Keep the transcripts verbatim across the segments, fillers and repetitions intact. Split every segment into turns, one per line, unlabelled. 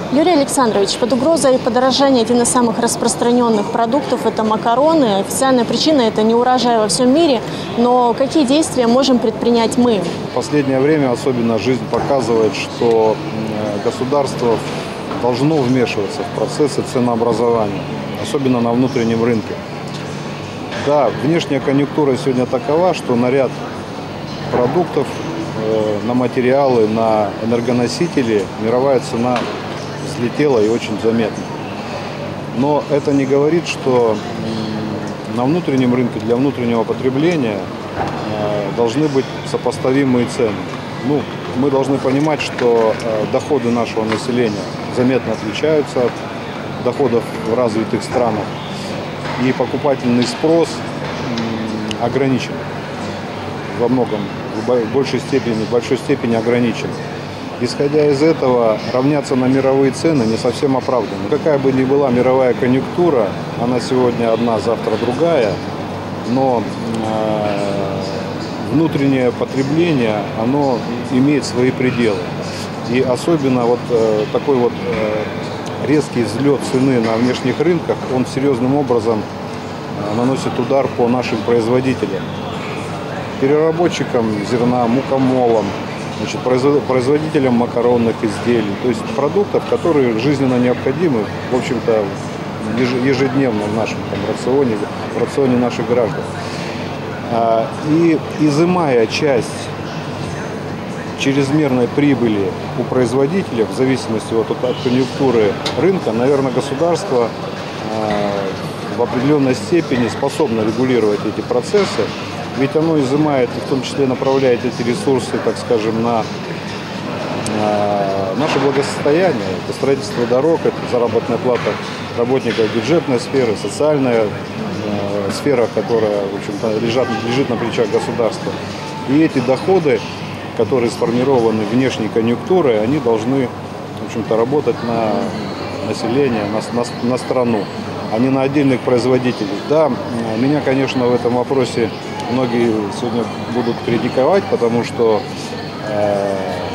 Юрий Александрович, под угрозой подорожания один из самых распространенных продуктов – это макароны. Официальная причина – это неурожай во всем мире. Но какие действия можем предпринять мы?
В последнее время особенно жизнь показывает, что государство должно вмешиваться в процессы ценообразования, особенно на внутреннем рынке. Да, внешняя конъюнктура сегодня такова, что на ряд продуктов, на материалы, на энергоносители мировая цена взлетела и очень заметно. Но это не говорит, что на внутреннем рынке для внутреннего потребления должны быть сопоставимые цены. Ну, мы должны понимать, что доходы нашего населения заметно отличаются от доходов в развитых странах, и покупательный спрос ограничен во многом, в большей степени, в большой степени ограничен. Исходя из этого, равняться на мировые цены не совсем оправданно. Какая бы ни была мировая конъюнктура, она сегодня одна, завтра другая, но э, внутреннее потребление, оно имеет свои пределы. И особенно вот э, такой вот э, резкий взлет цены на внешних рынках, он серьезным образом э, наносит удар по нашим производителям, переработчикам зерна, мукомолам, значит, производителям макаронных изделий, то есть продуктов, которые жизненно необходимы, в общем-то, ежедневно в нашем там, рационе, в рационе наших граждан. И изымая часть чрезмерной прибыли у производителей, в зависимости вот от конъюнктуры рынка, наверное, государство в определенной степени способно регулировать эти процессы. Ведь оно изымает и в том числе направляет эти ресурсы, так скажем, на, на наше благосостояние. Это строительство дорог, это заработная плата работников бюджетной сферы, социальная э, сфера, которая, в общем-то, лежит, лежит на плечах государства. И эти доходы, которые сформированы внешней конъюнктурой, они должны, в общем-то, работать на население, на, на, на страну, а не на отдельных производителей. Да, меня, конечно, в этом вопросе многие сегодня будут критиковать, потому что э,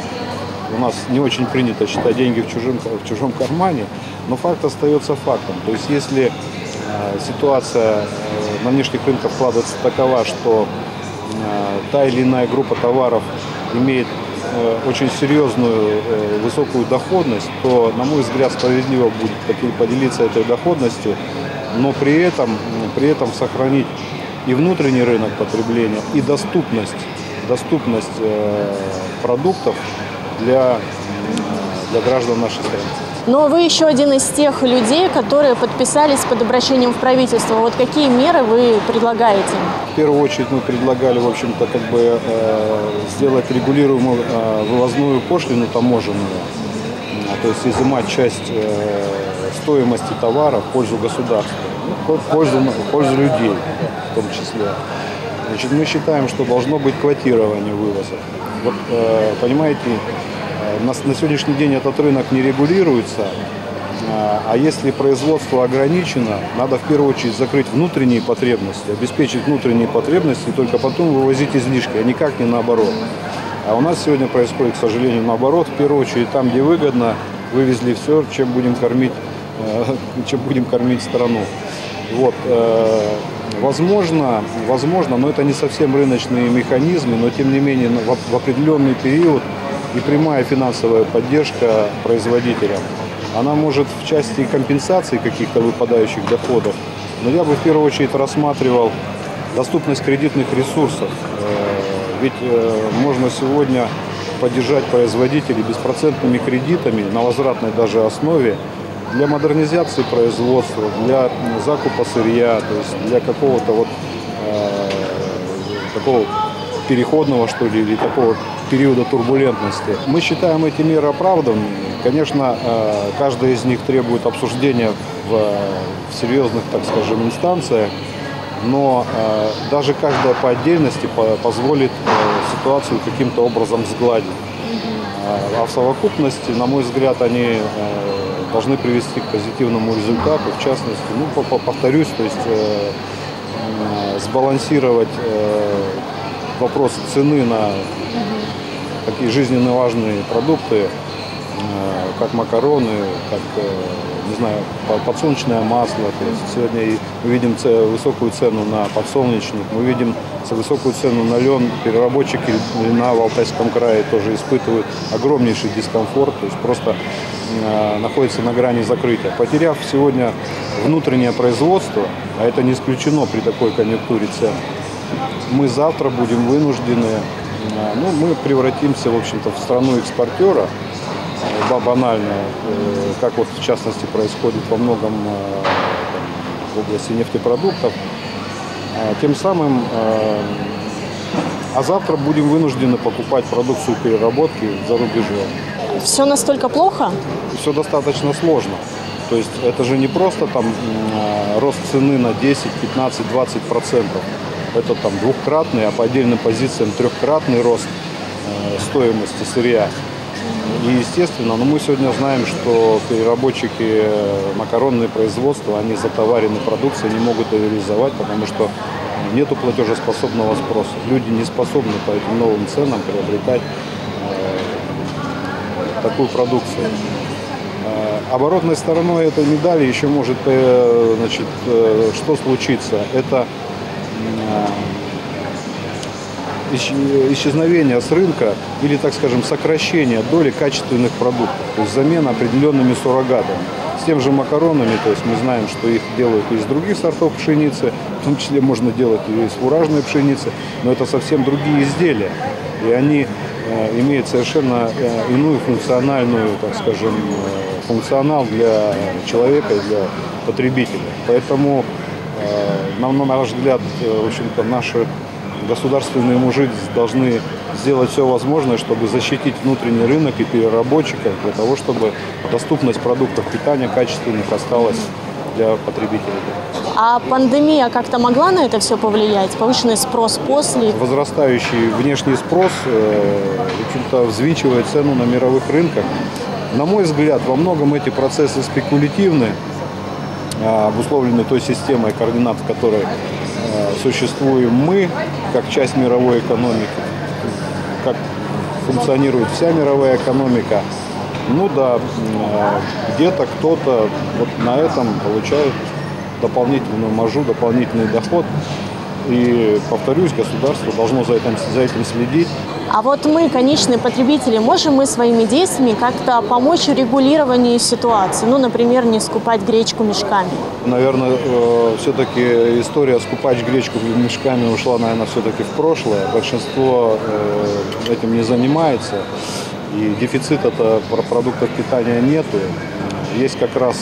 у нас не очень принято считать деньги в чужом, в чужом кармане, но факт остается фактом. То есть если э, ситуация э, на внешних рынках складывается такова, что э, та или иная группа товаров имеет э, очень серьезную э, высокую доходность, то, на мой взгляд, справедливо будет поделиться этой доходностью, но при этом, при этом сохранить и внутренний рынок потребления, и доступность, доступность э, продуктов для, для граждан нашей страны.
Но вы еще один из тех людей, которые подписались под обращением в правительство. Вот какие меры вы предлагаете?
В первую очередь мы предлагали, в общем-то, как бы э, сделать регулируемую э, вывозную пошлину таможенную, то есть изымать часть э, стоимости товара в пользу государства, в пользу, в пользу людей в том числе. Значит, мы считаем, что должно быть квотирование вывоза. Вот, э, понимаете, э, на, на сегодняшний день этот рынок не регулируется, э, а если производство ограничено, надо в первую очередь закрыть внутренние потребности, обеспечить внутренние потребности и только потом вывозить излишки, а никак не наоборот. А у нас сегодня происходит, к сожалению, наоборот. В первую очередь, там, где выгодно, вывезли все, чем будем кормить, э, чем будем кормить страну. Вот, э, возможно, возможно, но это не совсем рыночные механизмы, но тем не менее в, в определенный период и прямая финансовая поддержка производителям. Она может в части компенсации каких-то выпадающих доходов, но я бы в первую очередь рассматривал доступность кредитных ресурсов. Ведь э, можно сегодня поддержать производителей беспроцентными кредитами на возвратной даже основе для модернизации производства, для закупа сырья, то есть для какого-то вот э, такого переходного, что ли, или такого периода турбулентности. Мы считаем эти меры оправданными. Конечно, э, каждая из них требует обсуждения в, в серьезных, так скажем, инстанциях. Но э, даже каждая по отдельности по позволит э, ситуацию каким-то образом сгладить. Э, а в совокупности, на мой взгляд, они э, должны привести к позитивному результату. В частности, ну, повторюсь, то есть э, э, сбалансировать э, вопрос цены на такие жизненно важные продукты как макароны, как, не знаю, подсолнечное масло. То есть сегодня мы видим высокую цену на подсолнечник, мы видим высокую цену на лен. Переработчики льна в Алтайском крае тоже испытывают огромнейший дискомфорт, то есть просто находятся на грани закрытия. Потеряв сегодня внутреннее производство, а это не исключено при такой конъюнктуре цен, мы завтра будем вынуждены, ну, мы превратимся, в общем-то, в страну экспортера, банально, как вот в частности происходит во многом в области нефтепродуктов. Тем самым, а завтра будем вынуждены покупать продукцию переработки за рубежом.
Все настолько плохо?
Все достаточно сложно. То есть это же не просто там рост цены на десять, пятнадцать, двадцать процентов. Это там двухкратный, а по отдельным позициям трехкратный рост стоимости сырья. И, естественно, но мы сегодня знаем, что переработчики, макаронные производства, они затоварены продукцией, не могут ее реализовать, потому что нет платежеспособного спроса. Люди не способны по этим новым ценам приобретать э, такую продукцию. Э, оборотной стороной этой медали еще может, э, значит, э, что случится? Это э, исчезновение с рынка или, так скажем, сокращение доли качественных продуктов, то есть замена определенными суррогатами. С тем же макаронами, то есть мы знаем, что их делают из других сортов пшеницы, в том числе можно делать и из фуражной пшеницы, но это совсем другие изделия, и они э, имеют совершенно э, иную функциональную, так скажем, э, функционал для человека и для потребителя. Поэтому, э, на, на наш взгляд, э, в общем-то, наши государственные мужи должны сделать все возможное, чтобы защитить внутренний рынок и переработчиков, для того, чтобы доступность продуктов питания качественных осталась для потребителей.
А пандемия как-то могла на это все повлиять? Повышенный спрос после?
Возрастающий внешний спрос, в общем-то, взвинчивает цену на мировых рынках. На мой взгляд, во многом эти процессы спекулятивны, обусловлены той системой координат, в которой существуем мы, как часть мировой экономики, как функционирует вся мировая экономика. Ну да, где-то кто-то вот на этом получает дополнительную маржу, дополнительный доход. И, повторюсь, государство должно за этим, за этим следить.
А вот мы, конечные потребители, можем мы своими действиями как-то помочь регулированию ситуации? Ну, например, не скупать гречку мешками.
Наверное, э, все-таки история скупать гречку мешками ушла, наверное, все-таки в прошлое. Большинство э, этим не занимается. И дефицита-то продуктов питания нету. Есть как раз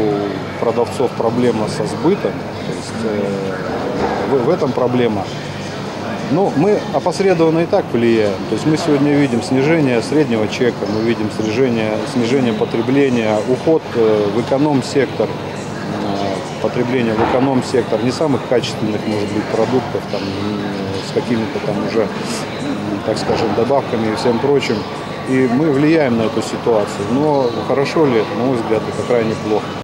у продавцов проблема со сбытом. То есть, э, в, в этом проблема. Ну, мы опосредованно и так влияем. То есть мы сегодня видим снижение среднего чека, мы видим снижение, снижение потребления, уход в эконом-сектор, потребление в эконом-сектор не самых качественных, может быть, продуктов, там, с какими-то там уже, так скажем, добавками и всем прочим. И мы влияем на эту ситуацию. Но хорошо ли это? На мой взгляд, это крайне плохо.